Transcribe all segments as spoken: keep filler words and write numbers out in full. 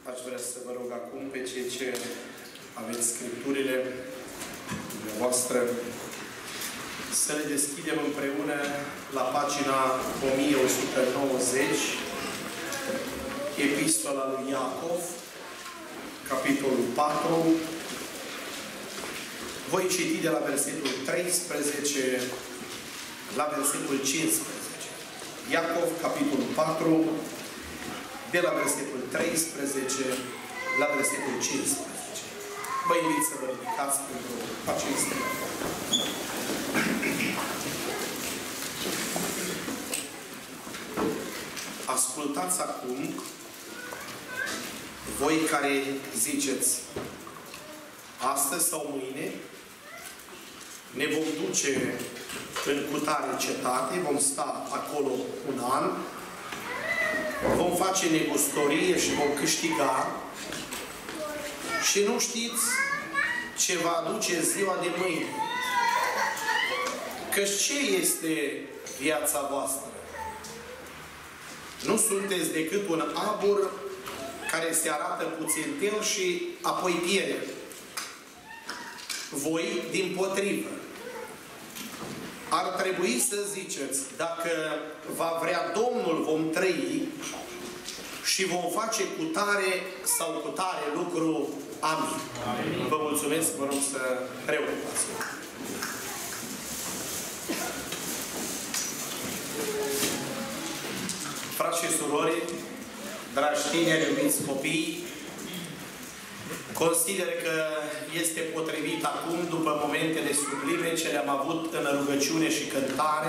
Aș vrea să vă rog acum pe cei ce aveți scripturile voastre să le deschidem împreună la pagina o mie o sută nouăzeci, Epistola lui Iacov, capitolul patru. Voi citi de la versetul treisprezece la versetul cincisprezece. Iacov, capitolul patru, de la versetul treisprezece la versetul cincisprezece. Vă invit să vă ridicați pentru aceste. Ascultați acum, voi care ziceți, astăzi sau mâine ne vom duce în cutare cetate, vom sta acolo un an, vom face negustorie și vom câștiga și nu știți ce va aduce ziua de mâine. Căci ce este viața voastră? Nu sunteți decât un abur care se arată puțintel și apoi pierde. Voi, dimpotrivă, ar trebui să ziceți, dacă va vrea Domnul, vom trăi și vom face cu tare sau cu tare lucru. Amin. Amin. Vă mulțumesc, vă rog să preocupați. Frați și surori, dragi tineri, iubiți copii, consider că este potrivit acum, după momentele sublime ce le-am avut în rugăciune și cântare,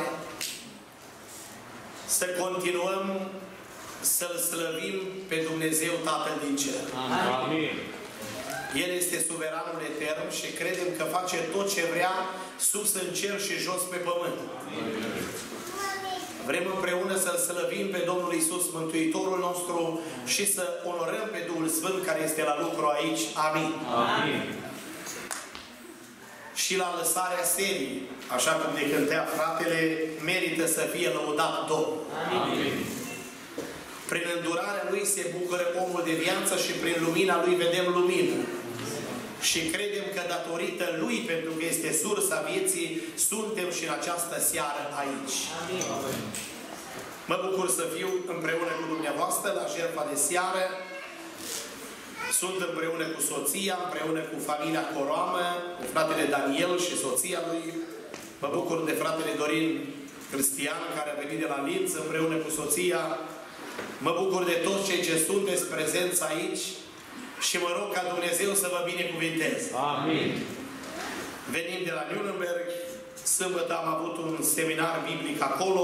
să continuăm să-L slăvim pe Dumnezeu Tatăl din cer. Amin. El este suveranul etern și credem că face tot ce vrea sus în cer și jos pe pământ. Amin. Vrem împreună să-L slăvim pe Domnul Iisus, Mântuitorul nostru, și să onorăm pe Duhul Sfânt care este la lucru aici. Amin. Amin. Și la lăsarea serii, așa cum ne cântea fratele, merită să fie lăudat Domnul. Amin. Prin îndurarea Lui se bucură omul de viață și prin lumina Lui vedem lumină. Și credem că datorită Lui, pentru că este sursa vieții, suntem și în această seară aici. Amin. Mă bucur să fiu împreună cu dumneavoastră la jertfa de seară. Sunt împreună cu soția, împreună cu familia Coroamă, cu fratele Daniel și soția lui. Mă bucur de fratele Dorin Cristian, care a venit de la Linț, împreună cu soția. Mă bucur de toți cei ce sunteți prezenți aici. Și mă rog ca Dumnezeu să vă binecuvinteze. Amin. Venim de la Nuremberg. Sâmbătă am avut un seminar biblic acolo.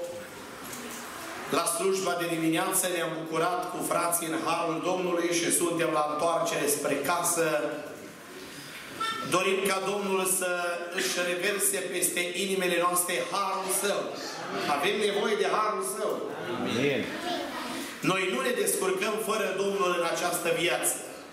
La slujba de dimineață ne-am bucurat cu frații în Harul Domnului și suntem la întoarcere spre casă. Dorim ca Domnul să își reverse peste inimile noastre Harul Său. Avem nevoie de Harul Său. Amin. Noi nu ne descurcăm fără Domnul în această viață.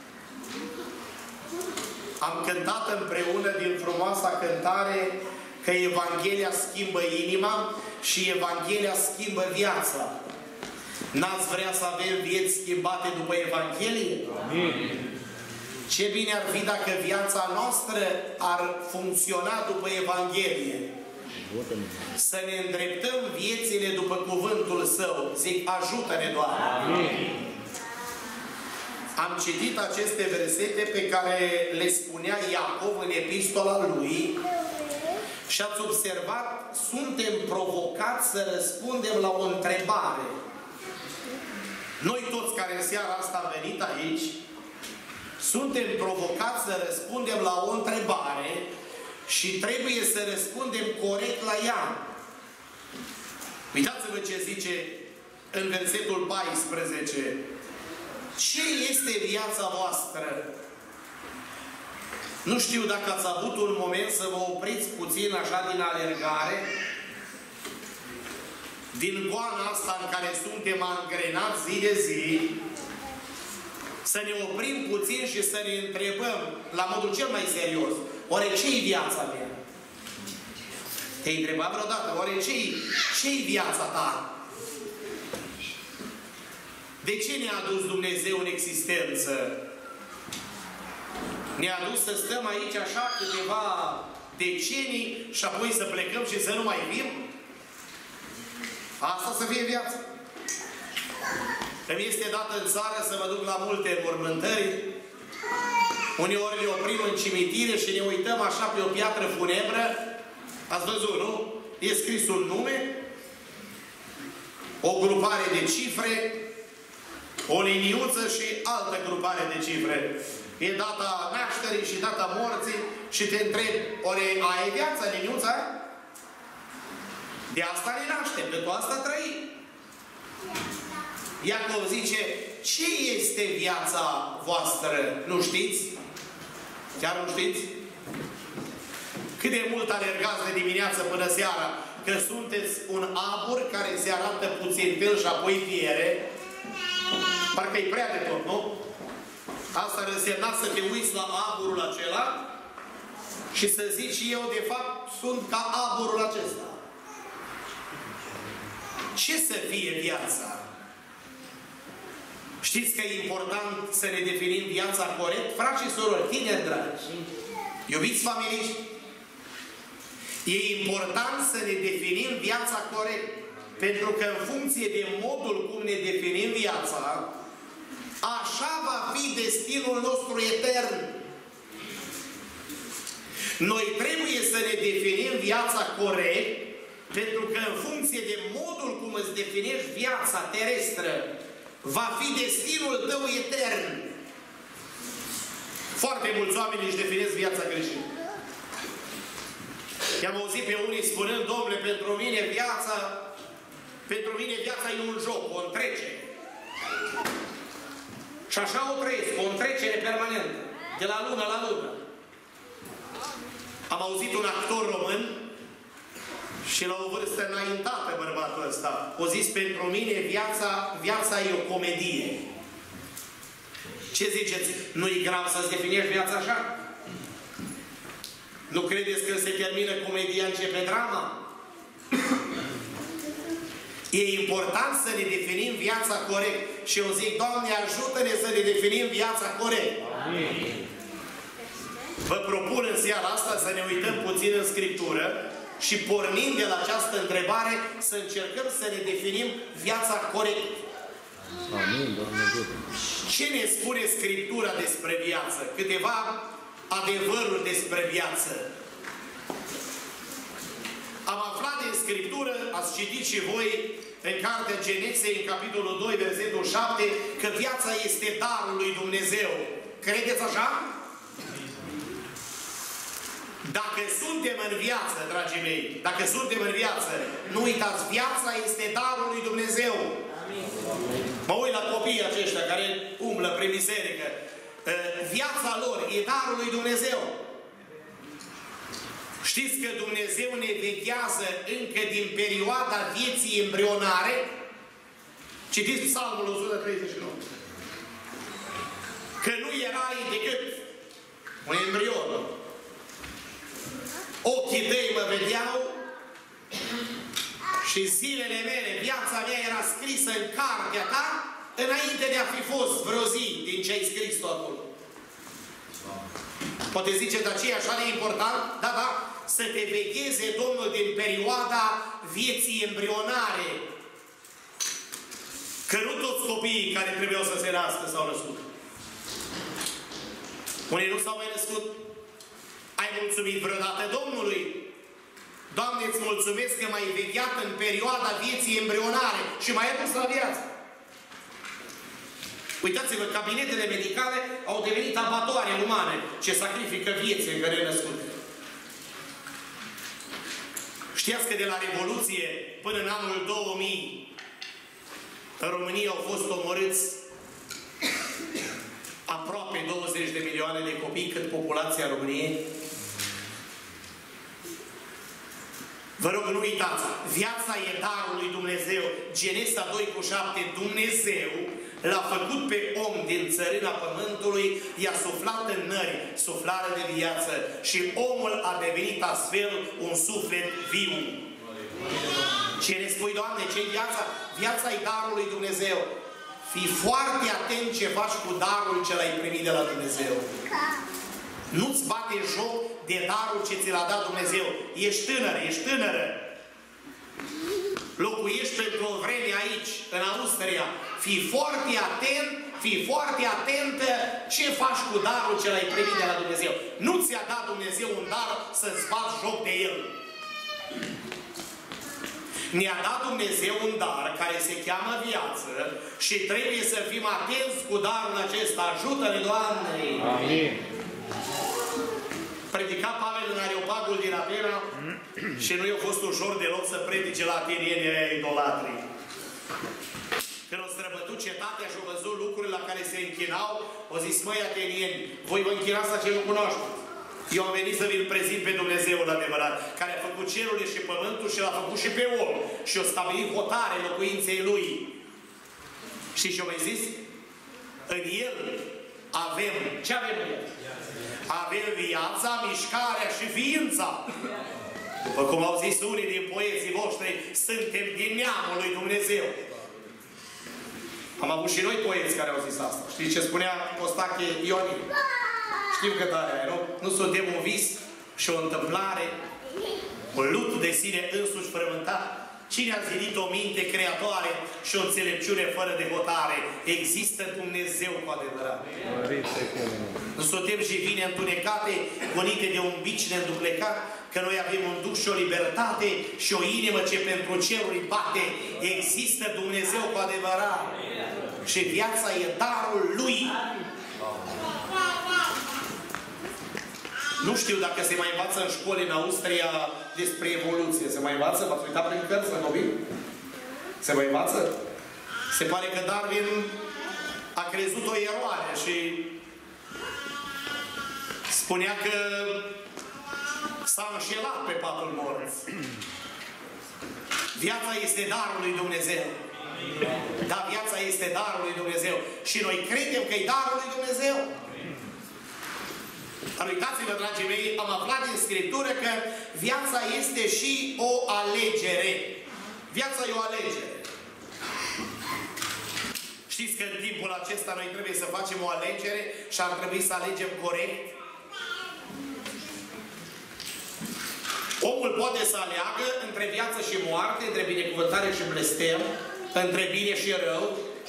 Am cântat împreună din frumoasa cântare că Evanghelia schimbă inima și Evanghelia schimbă viața. N-ați vrea să avem vieți schimbate după Evanghelie? Amin. Ce bine ar fi dacă viața noastră ar funcționa după Evanghelie. Să ne îndreptăm viețile după cuvântul Său. Zic, ajută-ne, Doamne! Amin. Am citit aceste versete pe care le spunea Iacov în epistola lui și ați observat, suntem provocați să răspundem la o întrebare. Noi toți care în seara asta am venit aici, suntem provocați să răspundem la o întrebare și trebuie să răspundem corect la ea. Uitați-vă ce zice în versetul paisprezece. Ce este viața voastră? Nu știu dacă ați avut un moment să vă opriți puțin așa din alergare, din goana asta în care suntem angrenați zi de zi, să ne oprim puțin și să ne întrebăm la modul cel mai serios. Oare ce-i viața mea? Te-ai întrebat vreodată? Oare ce-i ce-i viața ta? De ce ne-a adus Dumnezeu în existență? Ne-a adus să stăm aici așa câteva decenii și apoi să plecăm și să nu mai vim? Asta să fie viața. Îmi este dată în țară să mă duc la multe mormântări. Uneori le oprim în cimitire și ne uităm așa pe o piatră funebră. Ați văzut, nu? E scris un nume, o grupare de cifre, o liniuță și altă grupare de cifre. E data nașterii și data morții și te întrebi, ori ai viața, liniuța? De asta ne naștem, pentru asta trăim. Iacov zice, ce este viața voastră? Nu știți? Chiar nu știți? Cât de mult alergați de dimineață până seara, că sunteți un abur care se arată puțin fel și apoi piere. Parcă-i prea de tot, nu? Asta ar însemna să te uiți la aburul acela și să zici, eu de fapt sunt ca aburul acesta. Ce să fie viața? Știți că e important să ne definim viața corect? Frați și sorori, tineri dragi, iubiți familii, e important să ne definim viața corect. Pentru că în funcție de modul cum ne definim viața, așa va fi destinul nostru etern. Noi trebuie să ne definim viața corect, pentru că în funcție de modul cum îți definești viața terestră, va fi destinul tău etern. Foarte mulți oameni își definesc viața greșit. I-am auzit pe unii spunând, domnule, pentru mine viața, pentru mine viața e un joc, o întrecere. Și așa o trăiesc, o întrecere permanentă, de la lună la lună. Am auzit un actor român și la o vârstă înaintată, bărbatul ăsta, o zis, pentru mine viața, viața e o comedie. Ce ziceți? Nu-i grav să-ți definești viața așa? Nu credeți că se termină comedia, începe drama? E important să ne definim viața corect. Și eu zic, Doamne, ajută-ne să ne definim viața corect. Amin. Vă propun în seara asta să ne uităm puțin în Scriptură și pornind de la această întrebare să încercăm să ne definim viața corect. Amin, Doamne ajută. Ce ne spune Scriptura despre viață? Câteva adevăruri despre viață. Am aflat din Scriptură, ați citit și voi în Cartea Genesei, în capitolul doi, versetul șapte, că viața este darul lui Dumnezeu. Credeți așa? Dacă suntem în viață, dragii mei, dacă suntem în viață, nu uitați, viața este darul lui Dumnezeu. Amin. Mă uit la copiii aceștia care umblă prin biserică. Viața lor e darul lui Dumnezeu. Știți că Dumnezeu ne veghează încă din perioada vieții embrionare? Citiți Psalmul o sută treizeci și nouă. Că nu erai decât un embrion. Ochii tăi mă vedeau și zilele mele, viața mea era scrisă în cartea ta înainte de a fi fost vreo zi din ce ai scris tu acolo. Poate zice, dar ce e așa de important? Da, da, să te vegheze Domnul din perioada vieții embrionare. Că nu toți copiii care trebuiau să se nască s-au născut. Unii nu s-au mai născut. Ai mulțumit vreodată Domnului? Doamne, îți mulțumesc că m-ai vegheat în perioada vieții embrionare și m-ai adus la viață. Uitați-vă, cabinetele medicale au devenit abatoare umane ce sacrifică vieți în care e născut. Știați că de la Revoluție până în anul două mii în România au fost omorâți aproape douăzeci de milioane de copii cât populația României? Vă rog, nu uitați, viața e darul lui Dumnezeu. Genesa doi cu șapte, Dumnezeu l-a făcut pe om din țărâna pământului, i-a suflat în nări suflare de viață și omul a devenit astfel un suflet viu. Ce ne spui, Doamne, ce-i viața? Viața e darul lui Dumnezeu. fii foarte atent ce faci cu darul ce l-ai primit de la Dumnezeu. Nu-ți bate joc de darul ce ți l-a dat Dumnezeu. Ești tânăr, ești tânără. Locuiești pentru o vreme aici, în Austria. Fii foarte atent, fii foarte atentă ce faci cu darul ce l-ai primit de la Dumnezeu. Nu ți-a dat Dumnezeu un dar să-ți bați joc de el. Ne-a dat Dumnezeu un dar care se cheamă viață și trebuie să fim atenți cu darul acesta. Ajută-ne, Doamne! Amin. Predica Pavel în Areopagul din Atena și nu i-a fost ușor deloc să predice la atenienii aia idolatrii. Când au străbătut cetatea și au văzut lucruri la care se închinau, au zis, măi atenieni, voi vă închinați la ce nu cunoașteți. Eu am venit să vi-l prezint pe Dumnezeul adevărat, care a făcut cerurile și pământul și l-a făcut și pe om. Și a stabilit hotare locuinței lui. Și ce-o mai zis? În el avem, ce avem în el? Avem viața, mișcarea și ființa. După cum au zis unii din poeții voștri, suntem din neamul lui Dumnezeu. Am avut și noi poeți care au zis asta. Știți ce spunea Costache Ionin? Știu că tare ai, nu? Nu suntem un vis și o întâmplare, un lut de sine însuși frământat. Cine a zidit o minte creatoare și o înțelepciune fără de hotare? Există Dumnezeu cu adevărat. Nu suntem și vine întunecate, gonite de un bici neînduplecat, că noi avem un duh și o libertate și o inimă ce pentru ceruri bate. Există Dumnezeu cu adevărat. Și viața e darul Lui. Nu știu dacă se mai învață în școli în Austria despre evoluție. Se mai învață? V-ați uitat prin cărți în copii? Se mai învață? Se pare că Darwin a crezut o eroare și spunea că s-a înșelat pe patul morți. Viața este darul lui Dumnezeu. Da, viața este darul lui Dumnezeu. Și noi credem că e darul lui Dumnezeu. Dar uitați-vă, dragii mei, am aflat din Scriptură că viața este și o alegere. Viața e o alegere. Știți că în timpul acesta noi trebuie să facem o alegere și ar trebui să alegem corect? Omul poate să aleagă între viață și moarte, între binecuvântare și blestem, între bine și rău.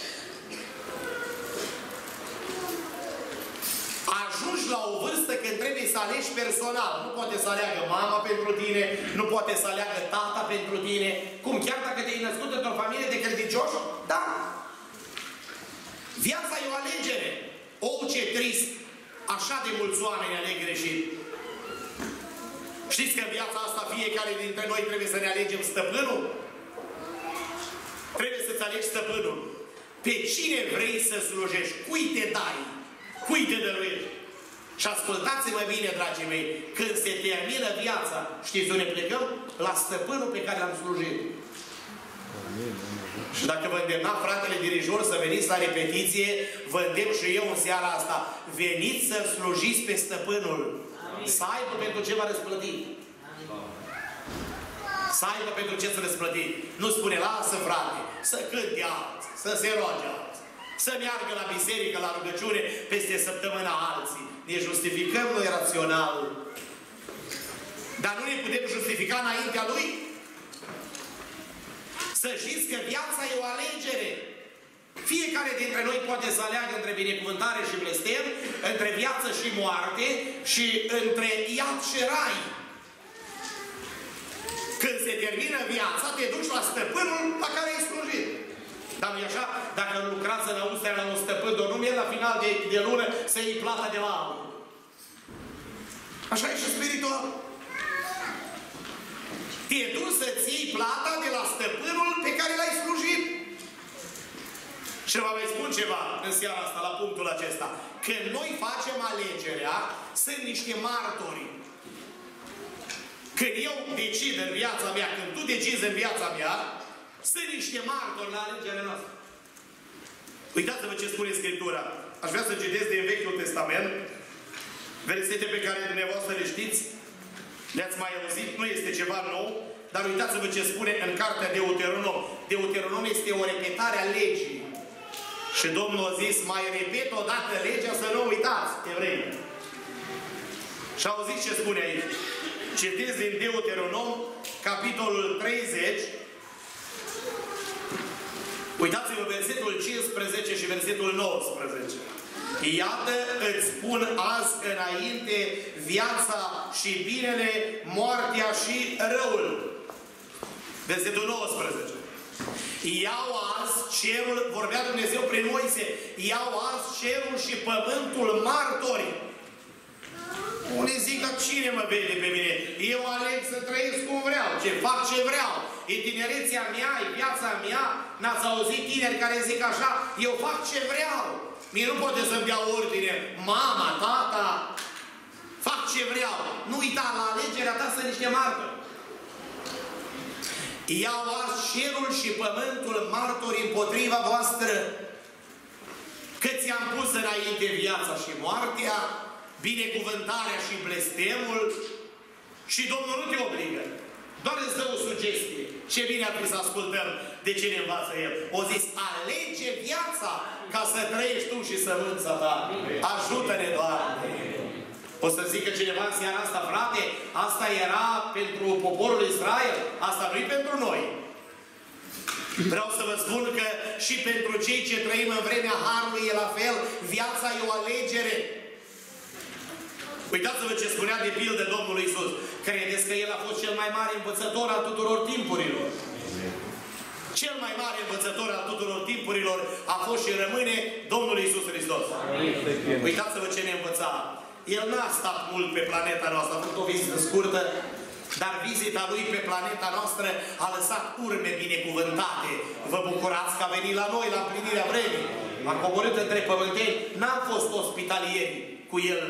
Ajungi la o vârstă când trebuie să alegi personal. Nu poate să aleagă mama pentru tine, nu poate să aleagă tata pentru tine. Cum? Chiar dacă te-ai născut într-o familie de credincioși? Da! Viața e o alegere. O, ce trist! Așa de mulți oameni aleg greșit. Știți că în viața asta fiecare dintre noi trebuie să ne alegem stăpânul? Trebuie să-ți alegi stăpânul. Pe cine vrei să slujești? Cui te dai? Cui te dăruiești? Și ascultați-mă bine, dragii mei, când se termină viața, știți unde plecăm? La stăpânul pe care l-am slujit. Și dacă vă îndemna fratele dirijor să veniți la repetiție, vă îndemn și eu în seara asta. Veniți să slujiți pe stăpânul. Amin. Să aibă pentru ce v-a răsplătit. Să aibă pentru ce să răsplătit. Nu spune, lasă frate, să cânte alții, să se roage alții, să meargă la biserică, la rugăciune, peste săptămâna alții. Ne justificăm noi rațional. Dar nu ne putem justifica înaintea Lui? Să știți că viața e o alegere. Fiecare dintre noi poate să aleagă între binecuvântare și blestem, între viață și moarte și între iad și rai. Când se termină viața, te duci la stăpânul la care ai slujit. Dar nu-i așa? Dacă lucrați în Austria la un stăpân, doar nu mergi la final de, de lună să iei plata de la altul. Așa e și spiritual. Te duci să-ți iei plata de la stăpânul pe care l-ai slujit. Și vă mai spun ceva în seara asta, la punctul acesta. Când noi facem alegerea, sunt niște martori. Când eu decid în viața mea, când tu decizi în viața mea, sunt niște martori la alegerea noastră. Uitați-vă ce spune Scriptura. Aș vrea să citesc din Vechiul Testament versete pe care dumneavoastră le știți. Le-ați mai auzit, nu este ceva nou, dar uitați-vă ce spune în cartea Deuteronom. Deuteronom este o repetare a legii. Și Domnul a zis, mai repet o dată legea să nu uitați, evrei. Și auziți ce spune aici. Citiți din Deuteronom, capitolul treizeci. Uitați-vă versetul cincisprezece și versetul nouăsprezece. Iată, îți spun azi înainte viața și binele, moartea și răul. Versetul nouăsprezece. Iau azi cerul, vorbea Dumnezeu prin Moise, iau azi cerul și pământul martori. Unii zic, dar cine mă vede pe mine? Eu aleg să trăiesc cum vreau, ce fac ce vreau. E tinerețea mea, e viața mea. N-ați auzit tineri care zic așa, eu fac ce vreau. Mie nu poate să-mi dea ordine mama, tata. Fac ce vreau. Nu uita, la alegerea ta sunt niște martori. Iau azi cerul și pământul martori împotriva voastră, că ți-am pus înainte viața și moartea, binecuvântarea și blestemul, și Domnul nu te obligă. Doar îți dă o sugestie. Ce bine ar fi să ascultăm de ce ne învață El. O zis, alege viața ca să trăiești tu și sămânța ta. Ajută-ne, Doamne! O să zică cineva în seara asta, frate, asta era pentru poporul Israel, asta nu-i pentru noi. Vreau să vă spun că și pentru cei ce trăim în vremea Harului e la fel, viața e o alegere. Uitați-vă ce spunea de pildă Domnul Iisus. Credeți că El a fost cel mai mare învățător al tuturor timpurilor? Cel mai mare învățător al tuturor timpurilor a fost și rămâne Domnul Iisus Hristos. Uitați-vă ce ne învăța. El n-a stat mult pe planeta noastră, a făcut o vizită scurtă, dar vizita Lui pe planeta noastră a lăsat urme binecuvântate. Vă bucurați că a venit la noi, la împlinirea vremii. A coborât între pământeni, n-am fost ospitalieri cu El.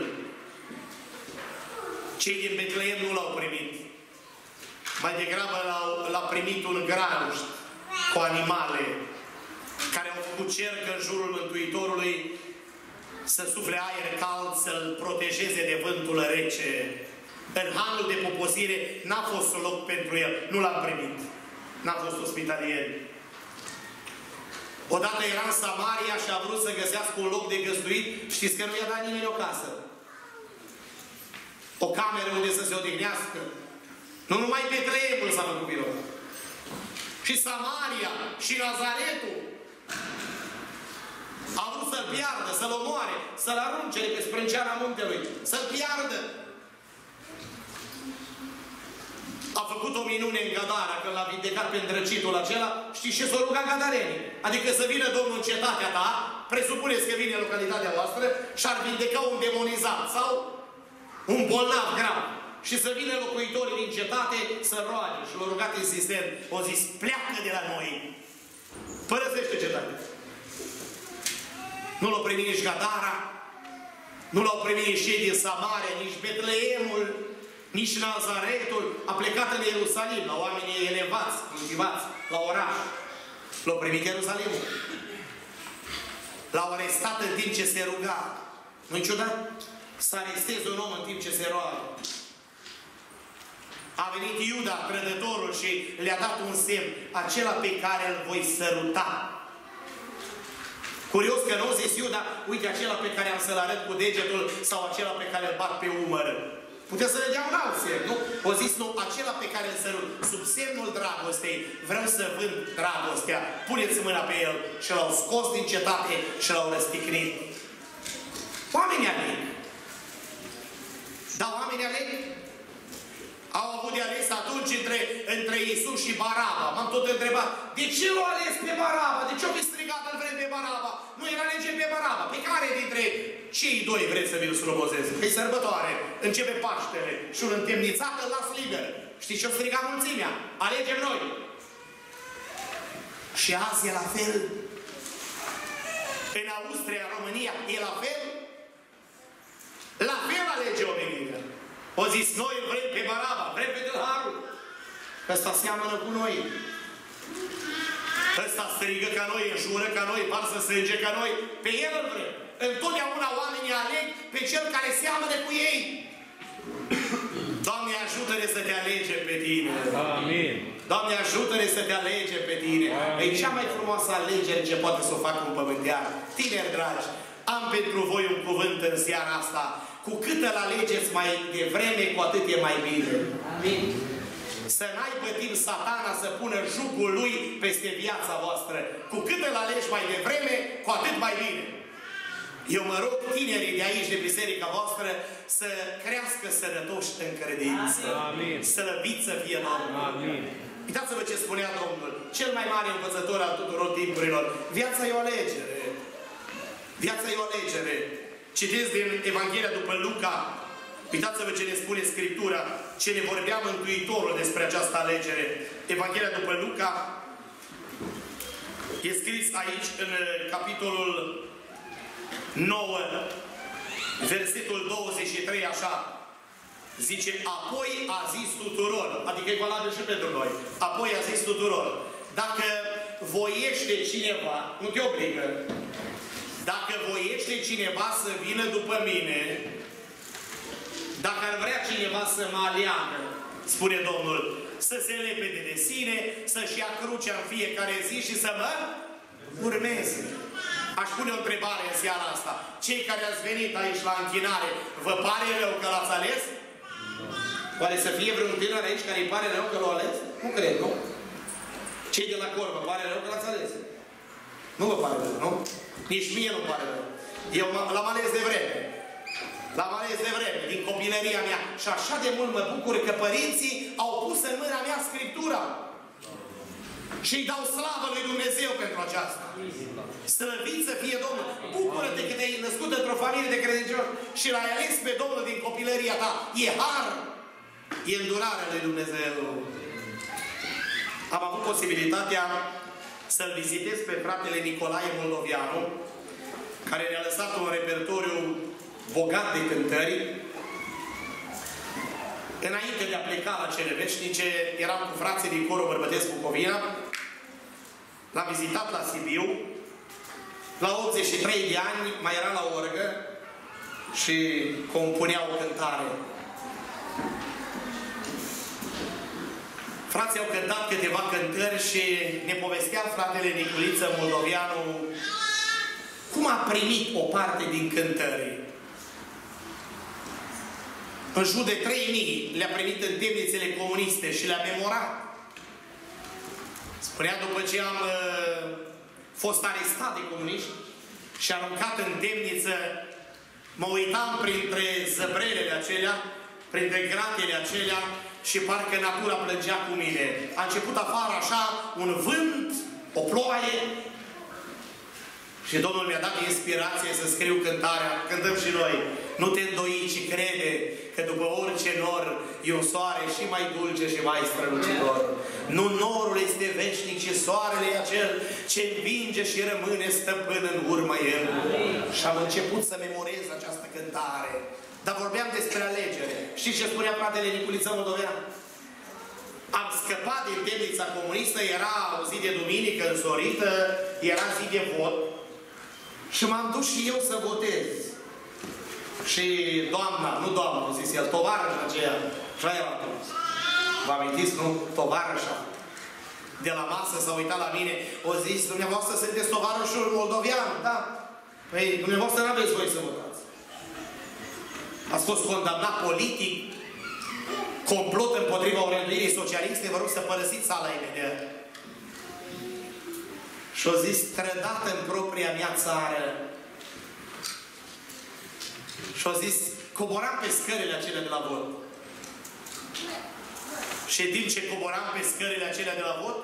Cei din Betleem nu L-au primit. Mai degrabă L-a primit un granuș cu animale care au făcut cerc în jurul Mântuitorului să sufle aer cald, să-L protejeze de vântul rece. În hanul de poposire n-a fost loc pentru El. Nu L-am primit. N-a fost ospitalier. Odată era în Samaria și a vrut să găsească un loc de găzduit. Știți că nu i-a dat nimeni o casă. O cameră unde să se odihnească. Nu numai Betleemul s-a făcut pilot. Și Samaria, și Nazaretul. A vrut să-l piardă, să-l omoare, să-l arunce de pe sprânceana muntelui, să-l piardă. A făcut o minune în Gadara, când l-a vindecat pe îndrăcitul acela. Știți ce s-o ruga gadarenii? Adică să vină Domnul în cetatea ta, presupuneți că vine în localitatea voastră și ar vindeca un demonizat sau un bolnav grav. Și să vină locuitorii din cetate să roage. Și l-au rugat insistent. O zis, pleacă de la noi. Părăsește cetatea. Nu l-au primit nici Gadara, nu l-au primit nici cei din Samaria, nici Betleemul, nici Nazaretul. A plecat în Ierusalim, la oamenii elevați, cultivați, la oraș. L-au primit Ierusalimul. L-au arestat în timp ce se ruga. Nu-i ciudat? Să arestezi un om în timp ce se roagă. A venit Iuda, trădătorul, și le-a dat un semn. Acela pe care îl voi săruta. Curios că nu zis Iuda, uite acela pe care am să-l arăt cu degetul sau acela pe care îl bat pe umăr. Puteți să le dea un alt semn, nu? O zis, nu, acela pe care îl sărut. Sub semnul dragostei, vreau să vând dragostea. Puneți mâna pe el. Și l-au scos din cetate și l-au răsticnit. Oamenii aleg. Dar oamenii aleg? Au avut de ales atunci între, între Iisus și Baraba. M-am tot întrebat, de ce l-au ales pe Baraba? De ce au strigat îl vrem pe Baraba? Nu era lege pe Baraba. Pe care dintre cei doi vreți să vi-l slobozesc? Pe sărbătoare, începe Paștele și un întemnițat îl las liber. Știți ce-o striga mulțimea? Alegem noi. Și azi e la fel. În Austria, în România, e la fel. La fel alege omenirea. O zis, noi îl vrem pe Baraba, vrem pe Tâlharul. Ăsta seamănă cu noi. Ăsta strigă ca noi, înjură ca noi, varsă sânge ca noi. Pe el îl vrem. Întotdeauna oamenii aleg pe cel care seamănă cu ei. Doamne, ajută-ne să te alegem pe tine. Amin. Doamne, ajută-ne să te alegem pe Tine. E cea mai frumoasă alegere ce poate să o facă un pământean. Tineri dragi, am pentru voi un cuvânt în seara asta. Cu cât îl alegeți mai devreme, cu atât e mai bine. Amin. Să n-aibă timp Satana să pună jugul lui peste viața voastră. Cu cât îl alegi mai devreme, cu atât mai bine. Eu mă rog tinerii de aici, de biserica voastră, să crească sănătoși în credință. Amin. Slăvit să fie Domnul. Amin. Uitați-vă ce spunea Domnul, cel mai mare învățător al tuturor timpurilor. Viața e o alegere. Viața e o alegere. Citiți din Evanghelia după Luca. Uitați-vă ce ne spune Scriptura, ce ne vorbea Mântuitorul despre această alegere. Evanghelia după Luca e scris aici în capitolul nouă, versetul douăzeci și trei, așa. Zice, apoi a zis tuturor, adică e valabil și pentru noi, apoi a zis tuturor, dacă voiește cineva, nu te obligă, dacă voiește cineva să vină după mine, dacă ar vrea cineva să mă aleagă, spune Domnul, să se lepede de sine, să-și ia crucea în fiecare zi și să mă urmeze. Aș pune o întrebare în seara asta. Cei care ați venit aici la închinare, vă pare rău că l-ați ales? Oare să fie vreun tânăr aici care îi pare rău că l-a ales? Nu cred, nu? Cei de la cor, vă pare rău că l-ați ales? Nu vă pare rău, nu? Nici mie nu pare rău. Eu l-am ales de vreme. L-am ales de vreme, din copilăria mea. Și așa de mult mă bucur că părinții au pus în mâna mea Scriptura. Și îi dau slavă lui Dumnezeu pentru aceasta. Slăvit să fie Domnul. Bucură-te că te-ai născut într-o familie de credincioși și l-ai ales pe Domnul din copilăria ta. E har. E îndurarea lui Dumnezeu. Am avut posibilitatea să-l vizitez pe fratele Nicolae Moldovianu, care ne-a lăsat un repertoriu bogat de cântări. Înainte de a pleca la cele veșnice, eram cu frații din corul bărbătesc Bucovina. L-am vizitat la Sibiu. La optzeci și trei de ani mai era la orgă și compunea o cântare. Frații au cântat câteva cântări și ne povestea fratele Niculiță Moldovianu cum a primit o parte din cântări. În jur de trei mii le-a primit în temnițele comuniste și le-a memorat. Spunea, după ce am uh, fost arestat de comuniști și aruncat în temniță, mă uitam printre zăbrelele acelea, printre gratele acelea și parcă natura plângea cu mine. A început afară așa un vânt, o ploaie și Domnul mi-a dat inspirație să scriu cântarea. Cântăm și noi. Nu te îndoi, ci crede că după orice nor e un soare și mai dulce și mai strălucitor. Nu norul este veșnic, ci soarele e acel ce învinge și rămâne stăpân în urmă el. Amin. Și am început să memorez această cântare. Dar vorbeam despre alegere. Știți ce spunea fratele Niculiță Moldovean? Am scăpat din temnița comunistă, era o zi de duminică însorită, era zi de vot. Și m-am dus și eu să votez. Și doamna, nu doamna, a zis el, tovarășa aceea, și aia l-a dus. Vă amintiți, nu? Tovarășa. De la masă s-a uitat la mine, o zis, dumneavoastră sunteți tovarășul moldovian, da? Păi, dumneavoastră n-aveți voi să votați. Ați fost condamnat politic, complot împotriva orânduirii socialiste, vă rog să părăsiți sala imediat. Și-o zis, trădat în propria mea țară. Și-o zis, coboram pe scările acelea de la vot. Și în timp ce coboram pe scările acelea de la vot,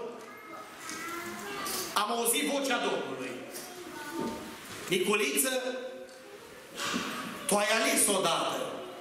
am auzit vocea Domnului. Niculiță, tu ai ales odată.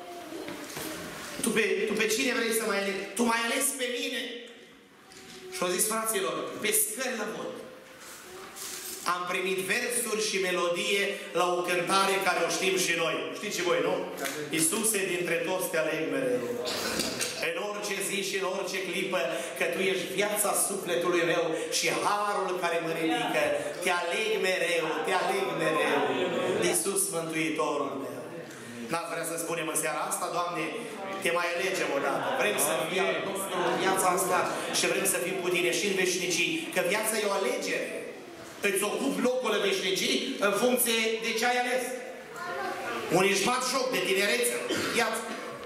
Tu pe, tu pe cine vrei să mai alegi? Tu m-ai ales pe mine. Și-o zis, fraților, pe scări la vot. Am primit versuri și melodie la o cântare care o știm și noi. Știți și voi, nu? Iisuse, dintre toți te aleg mereu. În orice zi și în orice clipă, că Tu ești viața sufletului meu și harul care mă ridică. Te aleg mereu, te aleg mereu. Iisus, Mântuitorul meu. N-ați vrea să spunem în seara asta, Doamne, te mai alegem odată. Vrem să fie al nostru în viața asta și vrem să fim cu tine și în veșnicii. Că viața e o alegere. Îți ocupi locul în veșnicii în funcție de ce ai ales. Unii își bat joc de tinerețe. Viața.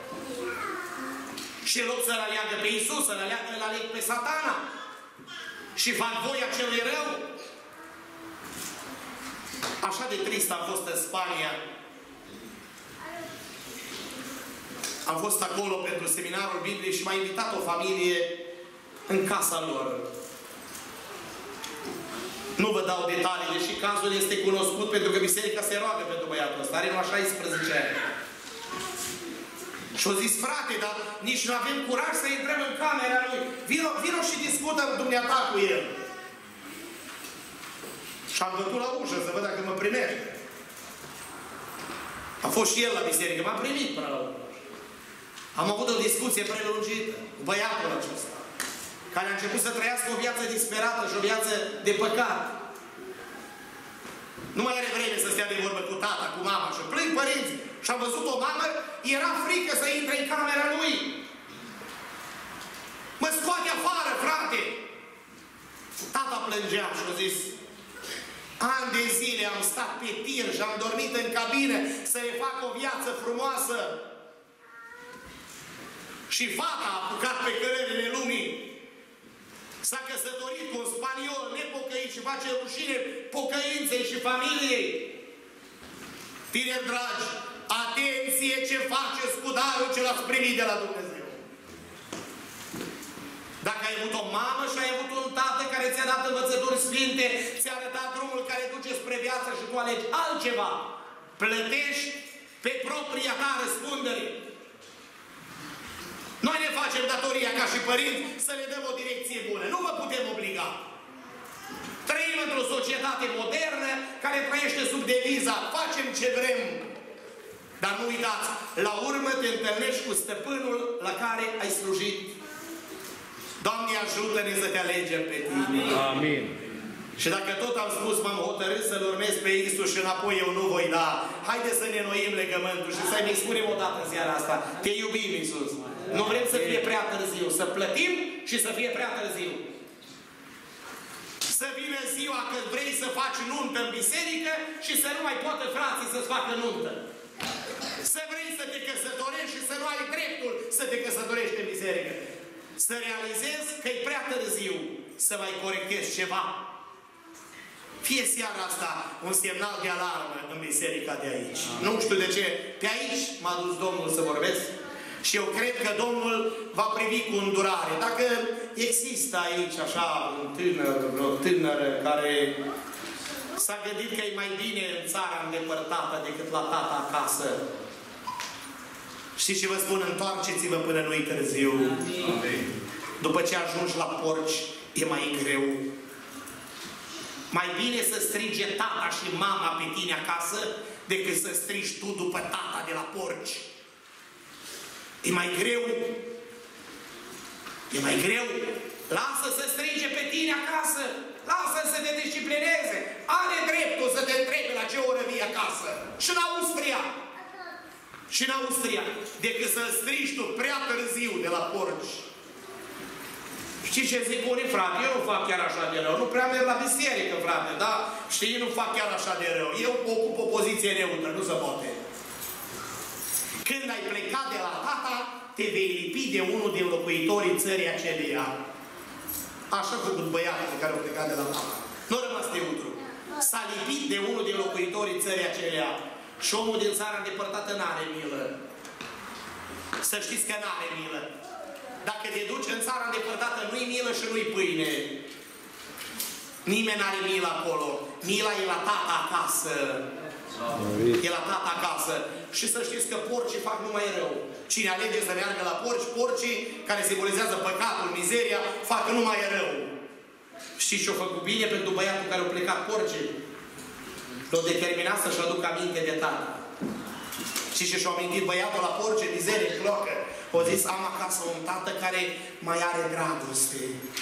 Și în loc să-L aleagă pe Iisus, să-L aleagă, îl aleg pe Satana. Și fac voia celui rău. Așa de trist am fost în Spania. Am fost acolo pentru seminarul Bibliei și m-a invitat o familie în casa lor. Nu vă dau detalii, deși cazul este cunoscut pentru că biserica se roagă pentru băiatul ăsta. Are numai șaisprezece ani. Și-o zis, frate, dar nici nu avem curaj să intrăm în camera lui. Vino, vino și discută dumneata cu el. Și am bătut la ușă să văd dacă mă primește. A fost și el la biserică, m-a primit până la urmă. Am avut o discuție prelungită cu băiatul acesta, care a început să trăiască o viață disperată și o viață de păcat. Nu mai are vreme să stea de vorbă cu tata, cu mama și plâng părinți. Și am văzut o mamă, era frică să intre în camera lui. Mă scoate afară, frate! Tata plângea și a zis, ani de zile am stat pe tir și am dormit în cabină să le fac o viață frumoasă. Și fata a apucat pe cărările lumii. S-a căsătorit cu un spaniol nepocăit și face rușine pocăinței și familiei. Tineri dragi, atenție ce faceți cu darul ce l-ați primit de la Dumnezeu. Dacă ai avut o mamă și ai avut un tată care ți-a dat învățături sfinte, ți-a arătat drumul care duce spre viață și tu alegi altceva, plătești pe propria ta răspundere. Noi ne facem datoria ca și părinți să le dăm o direcție bună. Nu vă putem obliga. Trăim într-o societate modernă care trăiește sub deviza facem ce vrem. Dar nu uitați, la urmă te întâlnești cu stăpânul la care ai slujit. Doamne, ajută-ne să te alegem pe tine. Amin. Și dacă tot am spus, m-am hotărât să-L urmez pe Iisus și înapoi eu nu voi da. Haideți să ne noim legământul și să-i spunem o dată în seara asta. Te iubim, Iisus. Nu vrem să fie prea târziu. Să plătim și să fie prea târziu. Să vină ziua când vrei să faci nuntă în biserică și să nu mai poată frații să-ți facă nuntă. Să vrei să te căsătorești și să nu ai dreptul să te căsătorești în biserică. Să realizezi că e prea târziu să mai corectezi ceva. Fie seara asta un semnal de alarmă în biserica de aici. Nu știu de ce. Pe aici m-a dus Domnul să vorbesc. Și eu cred că Domnul va privi cu îndurare. Dacă există aici așa un tânăr, o tânără care s-a gândit că e mai bine în țara îndepărtată decât la tata acasă. Știți ce vă spun? Întoarceți-vă până nu-i târziu. Amin. După ce ajungi la porci, e mai greu. Mai bine să strige tata și mama pe tine acasă decât să strigi tu după tata de la porci. E mai greu. E mai greu. Lasă să strige pe tine acasă. Lasă să te disciplineze. Are dreptul să te întrebe la ce oră vii acasă. Și în Austria. Și în Austria. Decât să strigi tu prea târziu de la porci. Știi ce zic unii, frate? Eu nu fac chiar așa de rău. Nu prea merg la biserică, frate, da? Știi, nu fac chiar așa de rău. Eu ocup o poziție neutră, nu se poate. Când ai plecat de la tata, te vei lipi de unul din locuitorii țării aceleia. Așa a făcut băiatul care a plecat de la tata. Nu a rămas neutru. S-a lipit de unul din locuitorii țării aceleia. Și omul din țara îndepărtată n-are milă. Să știți că n-are milă. Dacă te duci în țara îndepărtată, nu-i milă și nu-i pâine. Nimeni n-are milă acolo. Mila e la tata acasă. E la tata acasă. Și să știți că porcii fac numai rău. Cine alege să meargă la porci, porcii, care simbolizează păcatul, mizeria, fac numai rău. Știți ce-o făcut bine pentru băiatul care a plecat porcii? L-a determinat să-și aducă aminte de tata. Și și-și-a amintit băiatul la porci, mizerie, clocă. O zis, am acasă un tată care mai are dragoste.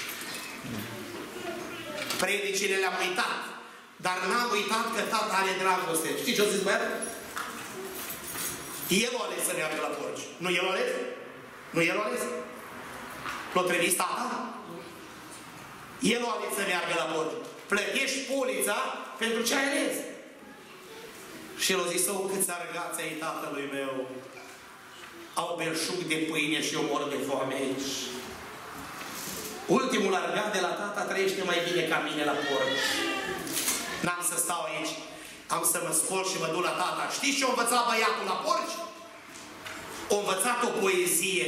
Predicile le-am uitat. Dar n-am uitat că tata are dragoste. Știi ce-o zis băiatul? El o ales să meargă la porci. Nu el o ales? Nu el o ales? L-o trimis tata? El o ales să meargă la porci. Plătești polița pentru ce ai ales. Și el a zis, o, câți argați ai tatălui meu. Au belșug de pâine și eu mor de foame aici. Ultimul argat de la tata trăiește mai bine ca mine la porci. N-am să stau aici. Am să mă scol și mă duc la tata. Știți ce a învățat băiatul la porci? A învățat o poezie.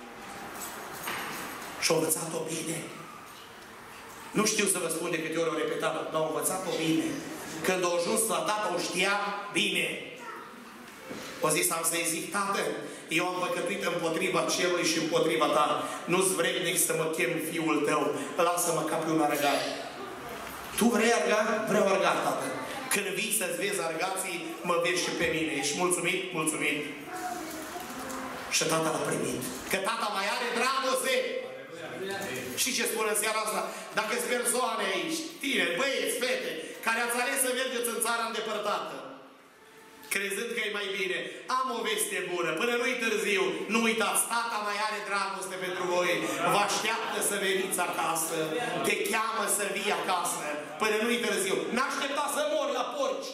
Și a învățat-o bine. Nu știu să vă spun de câte ori o repetat, dar a învățat-o bine. Când a ajuns la tata, o știa bine. O zis, am să-i zic, tată, eu am păcătuit împotriva celui și împotriva ta. Nu-ți vrednic să mă chem fiul tău. Lasă-mă ca pe un argat. Tu vrei argat? Vreau argat, tată. Când vii să-ți vezi argații, mă vezi și pe mine. Ești mulțumit? Mulțumit. Și tata l-a primit. Că tata mai are dragoste. Și ce spune în seara asta? Dacă sunt persoane aici, tineri, băieți, fete, care ați ales să mergeți în țara îndepărtată, crezând că e mai bine, am o veste bună, până nu-i târziu, nu uitați, tata mai are dragoste pentru voi, vă așteaptă să veniți acasă, te cheamă să vii acasă, până nu-i târziu. N-aștepta să mor la porci.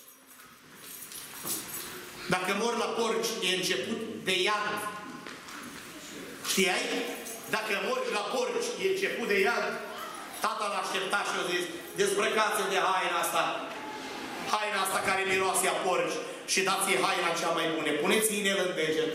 Dacă mor la porci, e început de iad. Știai? Dacă mori la porci, e început de iad. Tata l-a așteptat și a zis, dezbrăcați-l de haina asta, haina asta care miroase a porci, și dați-i haina cea mai bună. Puneți-i inel în deget.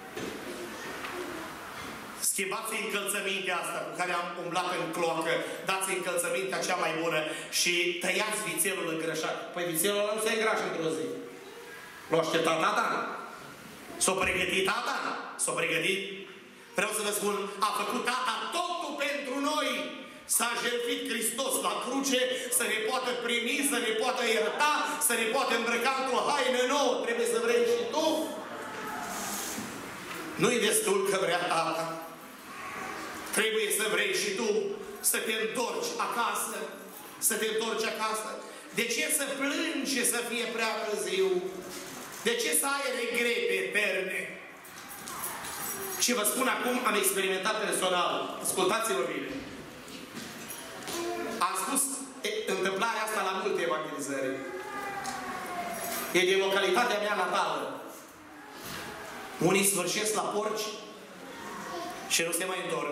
Schimbați-i încălțămintea asta cu care am umblat în cloacă, dați-i încălțămintea cea mai bună și tăiați vițelul îngrășat. Păi vițelul ăla nu se îngrașă într-o zi. L-a așteptat tata? S-a pregătit tata? S-a pregătit? Vreau să vă spun, a făcut tata totul pentru noi. S-a jertfit Hristos la cruce să ne poată primi, să ne poată ierta, să ne poată îmbrăca într-o haină nouă. Trebuie să vrei și tu. Nu-i destul că vrea tata. Trebuie să vrei și tu să te întorci acasă. Să te întorci acasă. De ce să plângi și să fie prea târziu? De ce să ai regrete eterne? Și vă spun acum, am experimentat personal. Ascultați-vă bine. Am spus e, întâmplarea asta la multe evangelizări. E din localitatea mea natală. Unii sfârșesc la porci și nu se mai întorc.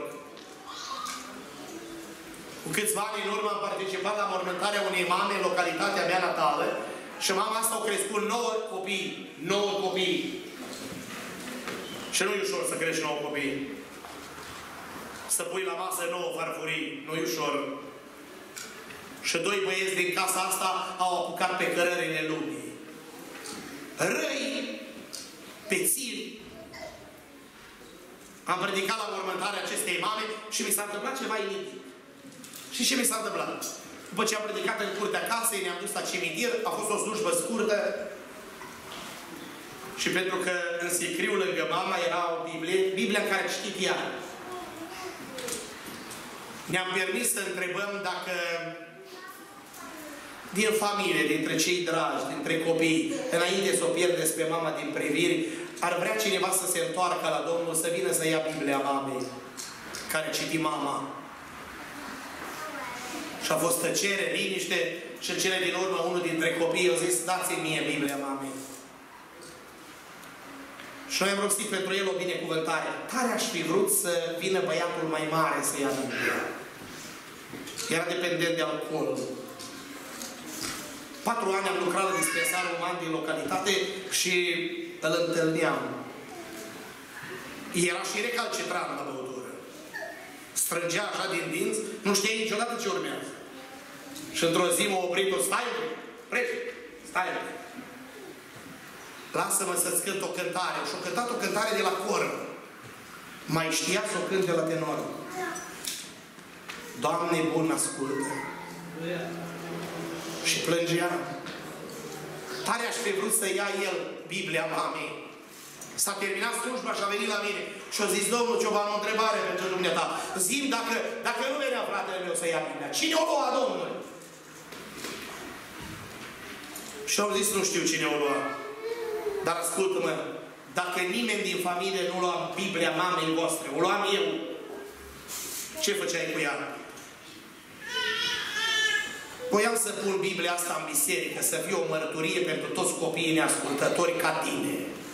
Cu câțiva ani în urmă am participat la mormântarea unei mame în localitatea mea natală și mama asta au crescut nouă copii. Nouă copii. Și nu e ușor să crești nouă copii. Să pui la masă nouă farfurii. Nu e ușor. Și doi băieți din casa asta au apucat pe cărările lumii. Răi, pețiri. Am predicat la mormântarea acestei mame și mi s-a întâmplat ceva initic. Și ce mi s-a întâmplat? După ce am predicat în curtea casei, ne-am dus la cimitir, a fost o slujbă scurtă. Și pentru că în sicriu lângă mama era o Biblie, Biblia în care a citit ea. Ne-am permis să întrebăm dacă din familie, dintre cei dragi, dintre copii, înainte să o pierdeți pe mama din priviri, ar vrea cineva să se întoarcă la Domnul, să vină să ia Biblia mamei, care citi mama. Și a fost tăcere, liniște, și în cele din urmă, unul dintre copii a zis, dați-mi mie Biblia mamei. Și noi am rostit pentru el o binecuvântare. Tare aș fi vrut să vină băiatul mai mare să ia Biblia. Era dependent de alcool. Patru ani am lucrat la dispensarul uman din localitate și îl întâlneam. Era și recalcitrant la băutură. Strângea așa din dinți, nu știa niciodată ce urmează. Și într-o zi m-a oprit-o, stai, prești, stai. Lasă-mă să-ți cânt o cântare. Și-a cântat o cântare de la cor. Mai știa să o cânt de la tenor. Doamne bun, ascultă. Și plângea. Tare aș fi vrut să ia el Biblia mamei. S-a terminat slujba și a venit la mine. Și a zis, Domnul Cioban, o întrebare pentru dumneata. Zi-mi dacă, dacă nu venea fratele meu să ia Biblia. Cine o lua, Domnule? Și au zis, nu știu cine o lua. Dar ascultă-mă, Dacă nimeni din familie nu lua Biblia mamei voastre, o luam eu, ce făceai cu ea? Voiam să pun Biblia asta în biserică, să fie o mărturie pentru toți copiii neascultători ca tine.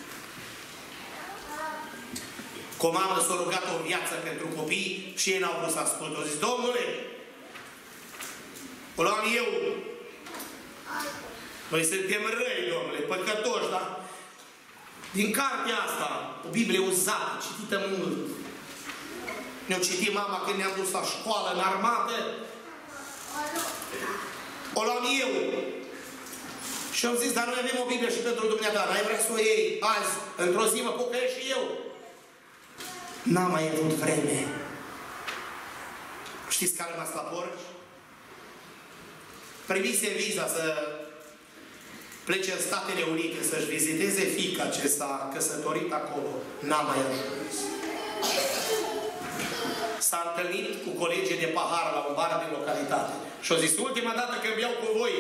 Cu o mamă s-a rugat o viață pentru copii și ei n-au vrut să asculte. Au zis, Domnule, o luam eu. Noi suntem răi, Domnule, păcătoși, dar din cartea asta, o Biblie uzată, citită mult. Ne-o citit mama când ne-am dus la școală, în armată. O luam eu. Și am zis, dar noi avem o Biblie și pentru dumneata. N-ai vrea să o iei azi, într-o zi mă pocăiesc și eu. N-am mai avut vreme. Știți că a rămas la porci? Primise viza să plece în Statele Unite, să-și viziteze fiica ce s-a căsătorit acolo. N-a mai ajuns. S-a întâlnit cu colegii de pahar la un bar din localitate. Și a zis, ultima dată când beau cu voi,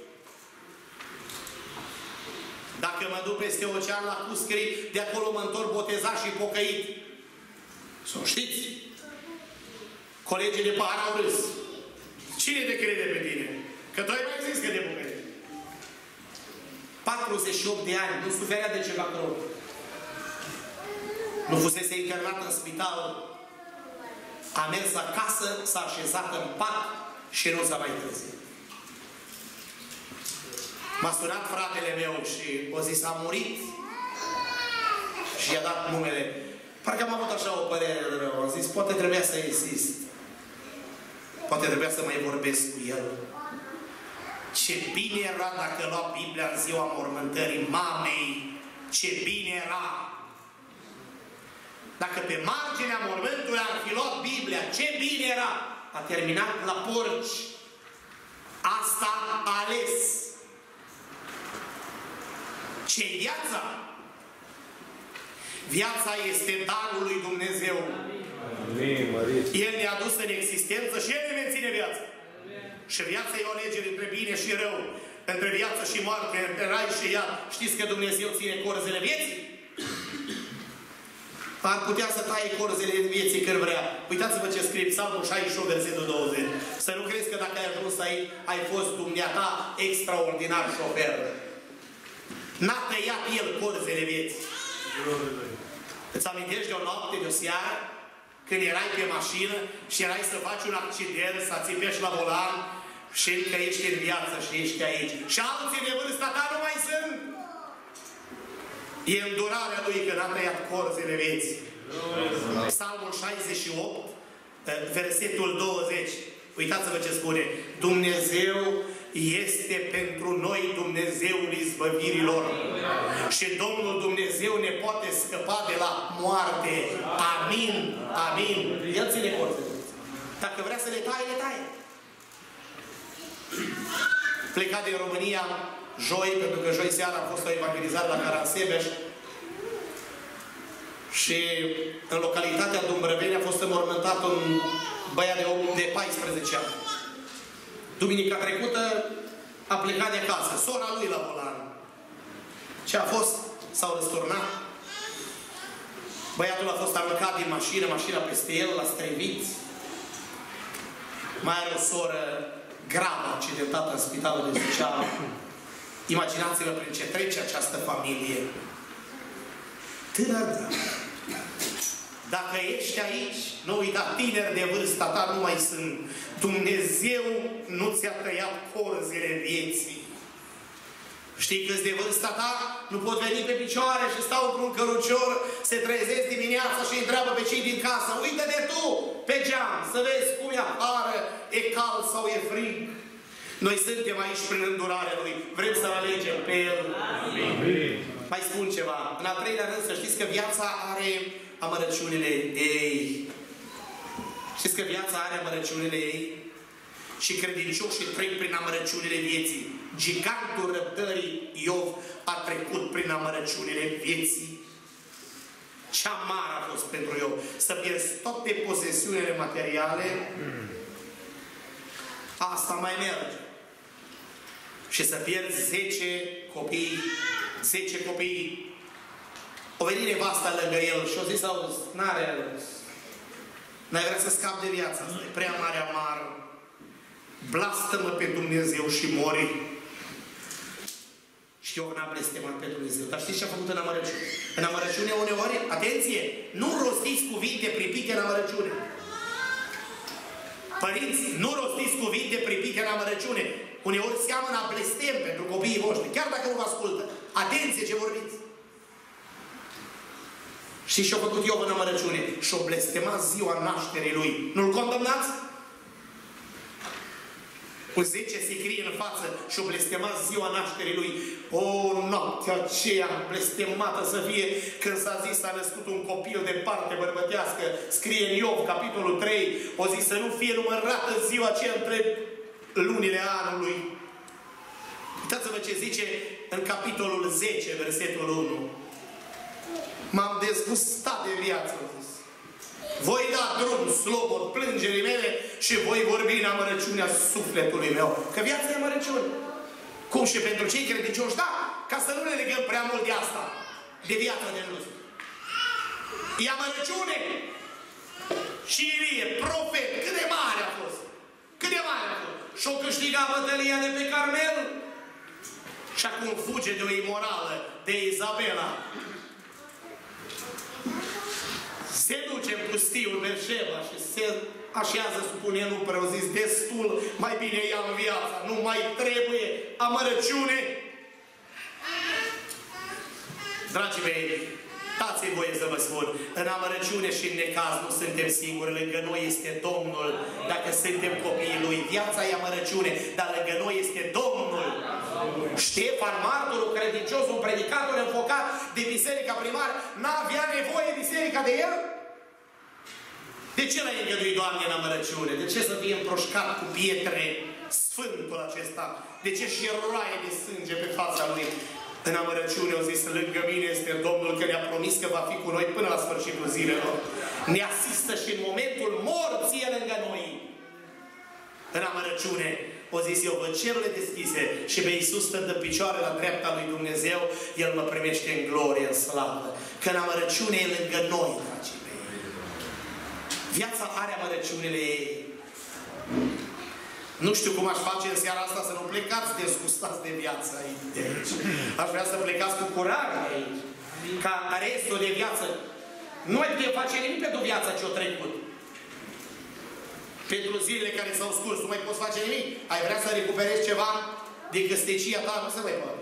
dacă mă duc peste ocean la Cuscări, de acolo mă întorc botezat și pocăit. Să știți? Colegii de pahar au râs. Cine te crede pe tine? Că tu ai mai zis că te pocăit. patruzeci și opt de ani, nu suferea de ceva cronic. Nu fusese internat în spital. A mers acasă, s-a așezat în pat și nu s-a mai trezit. M-a sunat fratele meu și o zis, a murit și i-a dat numele. Parcă am avut așa o părere de rău. Am zis, poate trebuia să insist. Poate trebuia să mai vorbesc cu el. Ce bine era dacă lua Biblia în ziua mormântării mamei. Ce bine era! Dacă pe marginea mormântului am fi luat Biblia, ce bine era! A terminat la porci. Asta a ales. Ce-i viața? Viața este darul lui Dumnezeu. El ne-a dus în existență și El ne menține viața. Și viața e o alegere între bine și rău, între viață și moarte, între rai și iad. Știți că Dumnezeu ține corzele vieții? Ar putea să taie corzele vieții când vrea. Uitați-vă ce scrie Psalmul șaizeci și opt, versetul douăzeci. Să nu crezi că dacă ai ajuns aici, ai fost dumneata extraordinar șofer. N-a tăiat El corzele vieții. Îți amintești de o noapte, de o seară, când erai pe mașină și erai să faci un accident, să țipești la volan și că ești în viață și ești aici. Și alții de vârsta ta nu mai sunt. E îndurarea Lui că n-a tăiat corzele vieții. Psalmul șaizeci și opt, versetul douăzeci. Uitați-vă ce spune. Dumnezeu este pentru noi Dumnezeul izbăvirilor. Și Domnul Dumnezeu ne poate scăpa de la moarte. Amin. Amin. El ține corzele. Dacă vrea să le taie, le taie. Plecat din România joi, pentru că joi seara a fost o evangelizare la Caransebeș. Și în localitatea Dumbrăveni a fost înmormântat un băiat de, de paisprezece ani. Duminica trecută a plecat de acasă. Sora lui la volan. Ce a fost? S-au răsturnat. Băiatul a fost aruncat din mașină, mașina peste el, l-a străvit. Mai are o soră gravă accidentată în spitalul de Suceava. Imaginați-vă prin ce trece această familie. Tânăr, dacă ești aici, nu uita, tineri de vârsta ta nu mai sunt. Dumnezeu nu ți-a tăiat corzile vieții. Știi câți de vârsta ta nu pot veni pe picioare și stau într-un cărucior, se trezesc dimineața și întreabă pe cei din casă, uită-te tu pe geam să vezi cum e afară, e cald sau e frig. Noi suntem aici prin îndurarea Lui. Vrem să-L alegem pe El. Amin. Mai spun ceva. În al treilea rând, să știți că viața are amărăciunile ei. Știți că viața are amărăciunile ei? Și credincioșii trec prin amărăciunile vieții. Gigantul răbdării Iov a trecut prin amărăciunile vieții. Ce amar a fost pentru Iov. Să pierzi toate posesiunile materiale. Asta mai merge. Și să pierzi zece copii, zece copii O venit nevasta lângă el și o zis, auzi, n-are, n-ai vrea să scap de viața asta, e prea mare amar, blastă-mă pe Dumnezeu și mori. Și eu n-am blestemat pe Dumnezeu. Dar știți ce a făcut în amărăciune? În amărăciune uneori, atenție, nu rostiți cuvinte pripite în amărăciune. Părinți, nu rostiți cuvinte pripite în amărăciune. Uneori seamănă a blestem pentru copiii voștri, chiar dacă nu vă ascultă. Atenție ce vorbiți! Și ce-a făcut Iov în amărăciune? Și-o blestemat ziua nașterii lui. Nu-l condamnați? Cu zece sicrii în față și-o blestemat ziua nașterii lui. O, noaptea aceea blestemată să fie când s-a zis s-a născut un copil de parte bărbătească. Scrie în Iov, capitolul trei, o zis să nu fie numărată ziua aceea între lunile anului. Uitați-vă ce zice în capitolul zece, versetul unu. M-am dezgustat de viață, a zis. Voi da drum, slobod, plângerii mele și voi vorbi în amărăciunea sufletului meu. Că viața e amărăciune. Cum și pentru cei credincioși, da, ca să nu ne legăm prea mult de asta, de viața de jos. E amărăciune. Și Ilie, profet, cât de mare a fost. Cât de mare a fost. Și-o câștiga bătălia de pe Carmel. Și acum fuge de o imorală, de Izabela. Se duce în pustiul Berșeba și se așează, spune nu prea, au zis, destul, mai bine ia în viața, nu mai trebuie amărăciune. Dragii mei, dați-mi voie să vă spun, în amărăciune și în necaz nu suntem singuri, lângă noi este Domnul, dacă suntem copiii Lui. Viața e amărăciune, dar lângă noi este Domnul. Ștefan, martorul credincios, un predicator înfocat de biserica primară, n-avea nevoie biserica de el? De ce l-ai îngăduit, Doamne, în amărăciune? De ce să fie împroșcat cu pietre sfântul acesta? De ce și roaie de sânge pe fața lui? În amărăciune au zis, lângă mine este Domnul, că ne-a promis că va fi cu noi până la sfârșitul zilelor. Ne asistă și în momentul morții e lângă noi. În amărăciune, o zis eu, văd cerurile deschise și pe Iisus stând în picioare la dreapta lui Dumnezeu, El mă primește în glorie, în slavă. Că în amărăciune e lângă noi, dragii mei. Viața are amărăciunile ei. Nu știu cum aș face în seara asta să nu plecați dezgustați de viață aici. Aș vrea să plecați cu curare aici. Ca restul de viață. Nu mai putem face nimic pentru viața ce-o trecut. Pentru zilele care s-au scurs, nu mai poți face nimic. Ai vrea să recuperezi ceva din găstecia ta? Nu se mai poate.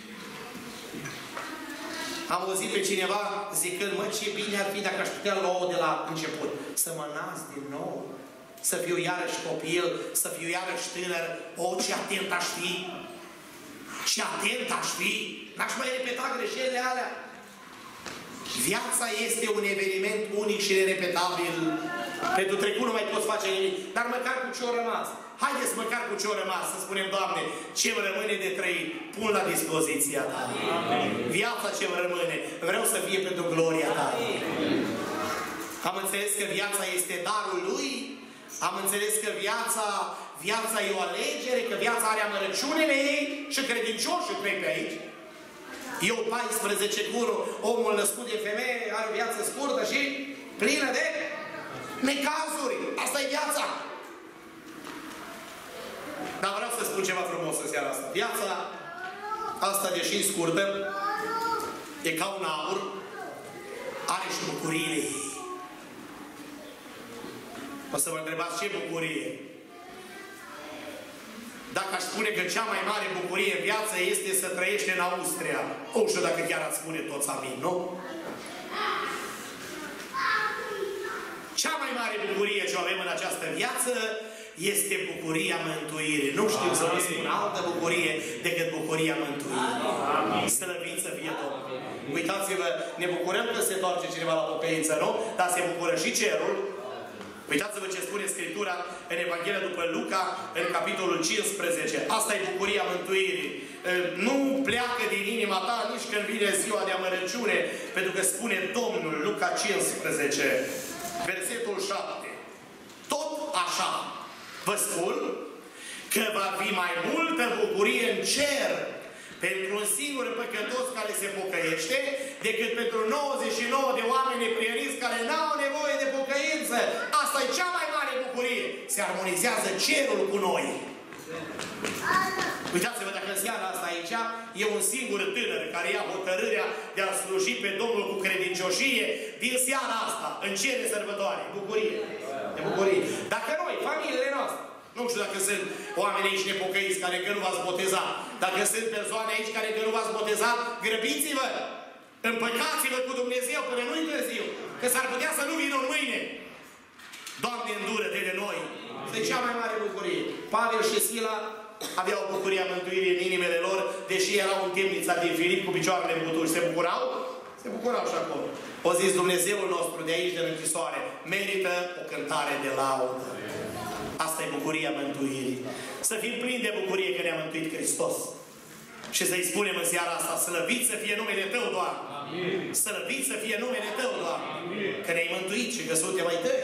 Am auzit pe cineva zicând, mă, ce bine ar fi dacă aș putea lua de la început. Să mă nasc din nou. Să fiu iarăși copil, să fiu iarăși tânăr. O, ce atent aș fi! Ce atent aș fi! N-aș mai repeta greșelile alea. Viața este un eveniment unic și nerepetabil. Pentru trecut nu mai poți face nimic. Dar măcar cu ce-o rămas. Haideți măcar cu ce-o rămas să spunem, Doamne, ce-mi rămâne de trăit, pun la dispoziția Ta. Amin. Viața ce-mi rămâne, vreau să fie pentru gloria Ta. Amin. Am înțeles că viața este darul Lui. Am înțeles că viața, viața e o alegere, că viața are amărăciunile ei și credincioșii trec pe aici. Eu paisprezece cu unu, omul născut de femeie, are o viață scurtă și plină de necazuri. Asta e viața. Dar vreau să spun ceva frumos în seara asta. Viața asta, deși scurtă, e ca un aur, are și bucuriile ei. O să vă întrebați ce bucurie. Dacă aș spune că cea mai mare bucurie în viață este să trăiești în Austria, nu știu dacă chiar ați spune toți amin, nu? Cea mai mare bucurie ce o avem în această viață este bucuria mântuirii. Nu știu să vă spun altă bucurie decât bucuria mântuirii. Slăvit să fie Domnul. Uitați-vă, ne bucurăm că se întoarce cineva la pocăință, nu? Dar se bucură și cerul. Uitați-vă ce spune Scriptura în Evanghelia după Luca, în capitolul cincisprezece. Asta e bucuria mântuirii. Nu pleacă din inima ta nici când vine ziua de amărăciune, pentru că spune Domnul, Luca cincisprezece, versetul șapte. Tot așa vă spun că va fi mai multă bucurie în cer pentru un singur păcătos care se pocăiește, decât pentru nouăzeci și nouă de oameni neprieriți care n-au nevoie de pocăință. Asta e cea mai mare bucurie. Se armonizează cerul cu noi. Uitați-vă, dacă în seara asta aici e un singur tânăr care ia hotărârea de a sluji pe Domnul cu credincioșie, din seara asta încere sărbătoare. Bucurie. De bucurie. Dacă noi, familiile noastre, nu știu dacă sunt oameni aici nepocăiți care încă nu v-ați botezat, dacă sunt persoane aici care încă nu v-ați botezat, grăbiți-vă! Împăcați-vă cu Dumnezeu până nu-i târziu, că s-ar putea să nu vină în mâine. Doamne, îndură-te de noi! Este cea mai mare bucurie. Pavel și Sila aveau bucuria mântuirii în inimile lor, deși erau în temnița din Filip cu picioarele împutuși. Se bucurau? Se bucurau și acolo. O zis Dumnezeul nostru de aici, de închisoare, merită o cântare de laudă. Asta e bucuria mântuirii. Să fim plini de bucurie că ne-a mântuit Hristos. Și să-i spunem în seara asta, slăvit să fie numele Tău, Doamne. Slăvit să fie numele Tău, Doamne. Că ne-ai mântuit și că suntem ai Tăi.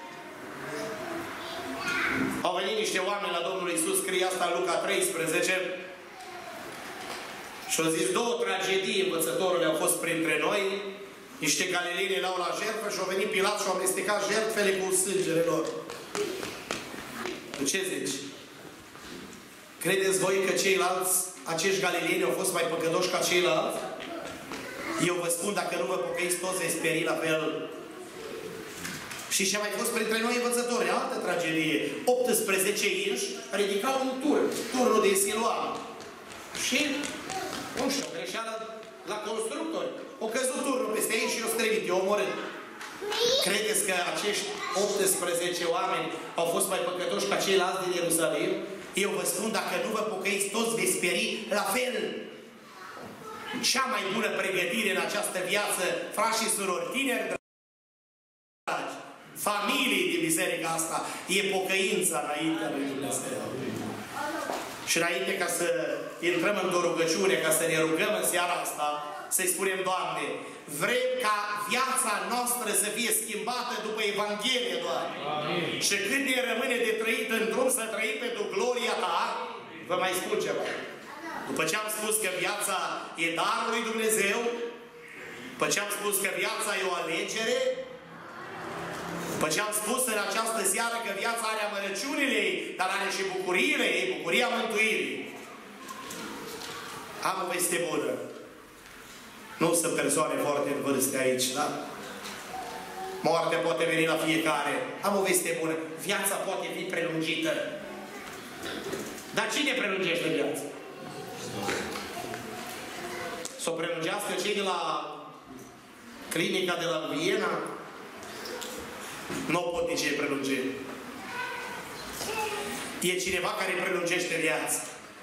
Au venit niște oameni la Domnul Iisus, scrie asta în Luca treisprezece, și au zis, două tragedii învățătorului au fost printre noi, niște galileni erau la jertfă și au venit Pilat și au amestecat jertfele cu sângele lor. Ce zici? Credeți voi că ceilalți, acești galileni, au fost mai păcătoși ca ceilalți? Eu vă spun, dacă nu vă pocăiți toți, veți speri la fel. Și ce a mai fost printre noi învățători, altă tragedie. optsprezece inși ridicau un turn, turnul de Siloam. Și, nu știu, o greșeală la constructori. O căzut turnul peste ei și o străvit, i-o omorât. Credeți că acești optsprezece oameni au fost mai păcătoși ca ceilalți din Ierusalim? Eu vă spun, dacă nu vă pocăiți, toți veți speri la fel. Cea mai bună pregătire în această viață, frați și surori, tineri dragi, familii din biserica asta, e pocăința înaintea lui Dumnezeu. Și înainte ca să intrăm într-o rugăciune, ca să ne rugăm în seara asta, să-i spunem, Doamne, vrem ca viața noastră să fie schimbată după Evanghelie, Doamne. Amin. Și când ne rămâne de trăit în drum, să trăim pentru gloria Ta, vă mai spun ceva. După ce am spus că viața e darul lui Dumnezeu, după ce am spus că viața e o alegere, după ce am spus în această seară că viața are amărăciunile ei, dar are și bucuriile ei, bucuria mântuirii. Am o veste bună. Nu sunt persoane foarte în vârstă aici, da? Moartea poate veni la fiecare. Am o veste bună. Viața poate fi prelungită. Dar cine prelungește viața? Să o prelungească cei de la clinica de la Viena? Nu pot nici ei prelunge. E cineva care prelungește viața.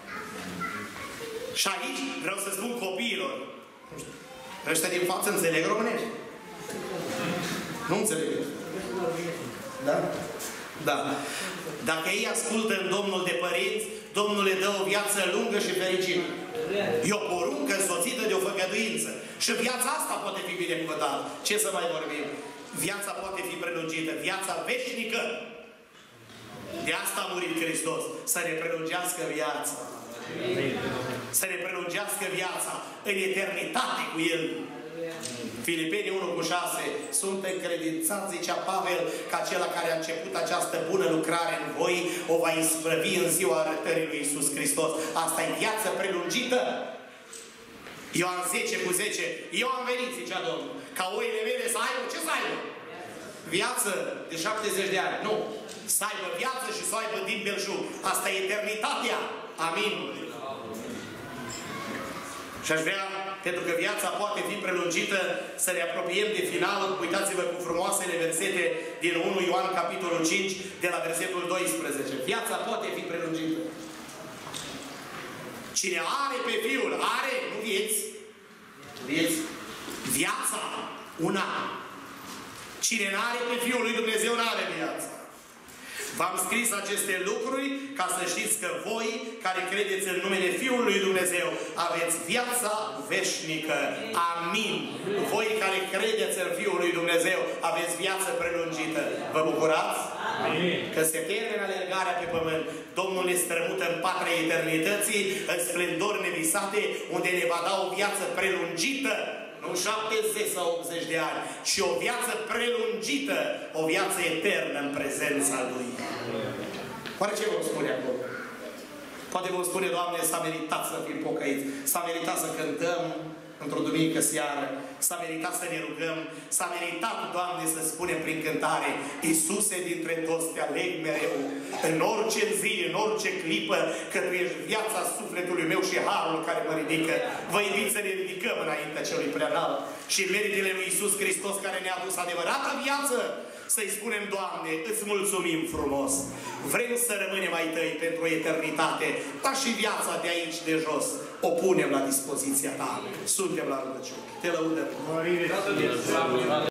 Și aici vreau să spun copiilor. Ăștia din față înțeleg românești? Nu înțeleg. Da? Da. Dacă ei ascultă în Domnul de părinți, Domnul le dă o viață lungă și fericită. E o poruncă însoțită de o făgăduință. Și viața asta poate fi binecuvântată. Ce să mai vorbim? Viața poate fi prelungită. Viața veșnică. De asta a murit Hristos. Să ne prelungească viața. Să ne prelungească viața în eternitate cu El. Filipeni unu cu șase. Sunt încredințați, zicea Pavel, că acela care a început această bună lucrare în voi o va isprăvi în ziua arătării lui Iisus Hristos. Asta e viață prelungită. Ioan zece cu zece. Eu am venit, zicea Domnul, ca oile mele să aibă, ce să aibă? Viață de șaptezeci de ani. Nu. Să aibă viață și să aibă din belșug. Asta e eternitatea. Amin. Și aș vrea, pentru că viața poate fi prelungită, să ne apropiem de final. Uitați-vă cu frumoasele versete din unu Ioan, capitolul cinci, de la versetul doisprezece. Viața poate fi prelungită. Cine are pe Fiul, are, nu vieți, vieți, viața, una. Cine n-are pe Fiul lui Dumnezeu, n-are viața. V-am scris aceste lucruri ca să știți că voi, care credeți în numele Fiului lui Dumnezeu, aveți viața veșnică. Amin. Voi care credeți în Fiul lui Dumnezeu, aveți viață prelungită. Vă bucurați? Amin. Că se termină alergarea pe pământ. Domnul ne strămută în patria eternității, în splendori nevisate, unde ne va da o viață prelungită, nu șaptezeci sau optzeci de ani, ci o viață prelungită, o viață eternă în prezența Lui. Oare ce vom spune acolo? Poate vom spune, Doamne, s-a meritat să fim pocăiți, s-a meritat să cântăm într-o duminică seară, s-a meritat să ne rugăm, s-a meritat, Doamne, să spunem prin cântare, Iisuse, dintre toți te aleg mereu, în orice zi, în orice clipă, că Tu ești viața sufletului meu și harul care mă ridică. Vă invit să ne ridicăm înaintea Celui Preanalt și meritele lui Iisus Hristos, care ne-a adus adevărata viață, să-i spunem, Doamne, îți mulțumim frumos. Vrem să rămânem ai Tăi pentru o eternitate, dar și viața de aici, de jos, o punem la dispoziția Ta. Suntem la rugăciune. Te lăudăm.